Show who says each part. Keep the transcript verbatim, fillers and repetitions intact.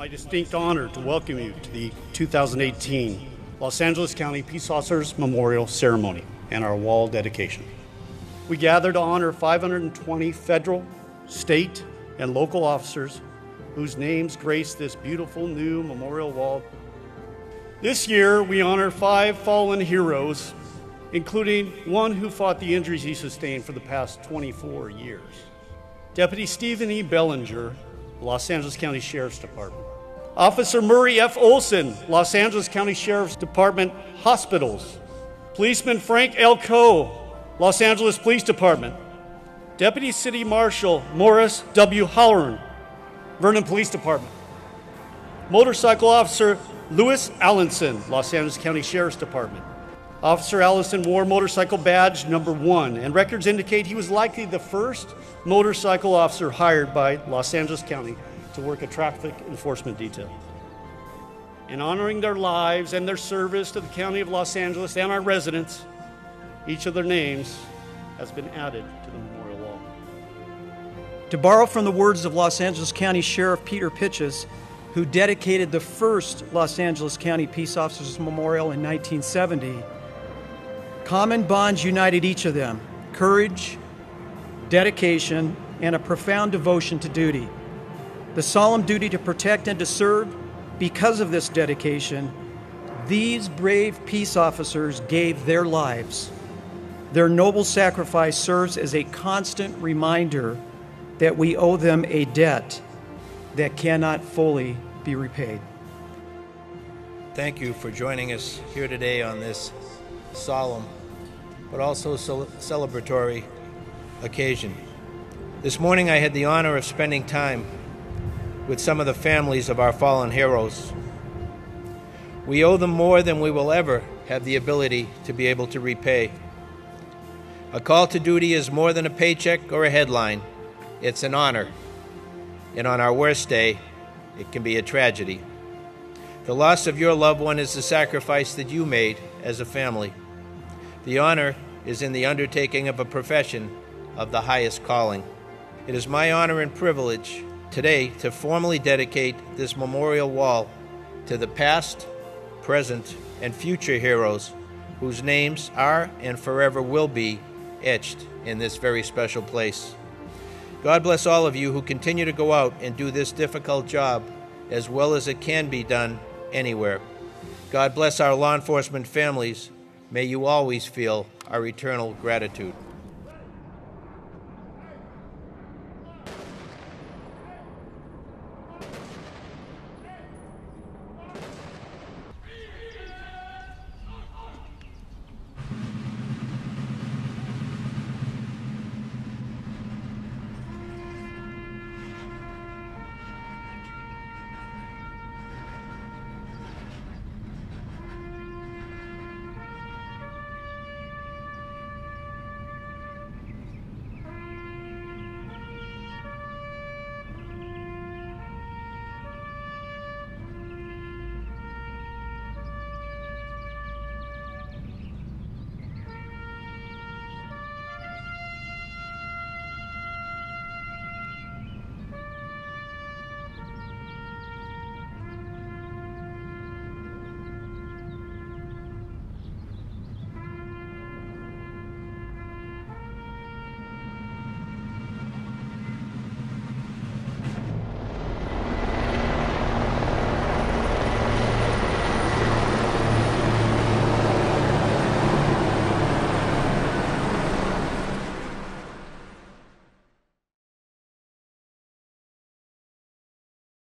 Speaker 1: my distinct honor to welcome you to the two thousand eighteen Los Angeles County Peace Officers Memorial Ceremony and our wall dedication. We gather to honor five hundred twenty federal, state, and local officers whose names grace this beautiful new memorial wall. This year, we honor five fallen heroes, including one who fought the injuries he sustained for the past twenty-four years. Deputy Stephen E. Bellinger, Los Angeles County Sheriff's Department. Officer Murray F. Olson, Los Angeles County Sheriff's Department Hospitals. Policeman Frank L. Coe, Los Angeles Police Department. Deputy City Marshal Morris W. Halloran, Vernon Police Department. Motorcycle Officer Louis Allenson, Los Angeles County Sheriff's Department. Officer Allison wore motorcycle badge number one, and records indicate he was likely the first motorcycle officer hired by Los Angeles County to work a traffic enforcement detail. In honoring their lives and their service to the County of Los Angeles and our residents, each of their names has been added to the memorial wall.
Speaker 2: To borrow from the words of Los Angeles County Sheriff Peter Pitches, who dedicated the first Los Angeles County Peace Officers Memorial in nineteen seventy, common bonds united each of them: courage, dedication, and a profound devotion to duty. The solemn duty to protect and to serve. Because of this dedication, these brave peace officers gave their lives. Their noble sacrifice serves as a constant reminder that we owe them a debt that cannot fully be repaid.
Speaker 3: Thank you for joining us here today on this solemn but also celebratory occasion. This morning I had the honor of spending time with some of the families of our fallen heroes. We owe them more than we will ever have the ability to be able to repay. A call to duty is more than a paycheck or a headline. It's an honor. And on our worst day, it can be a tragedy. The loss of your loved one is the sacrifice that you made as a family. The honor is in the undertaking of a profession of the highest calling. It is my honor and privilege today to formally dedicate this memorial wall to the past, present, and future heroes whose names are and forever will be etched in this very special place. God bless all of you who continue to go out and do this difficult job as well as it can be done anywhere. God bless our law enforcement families. May you always feel our eternal gratitude.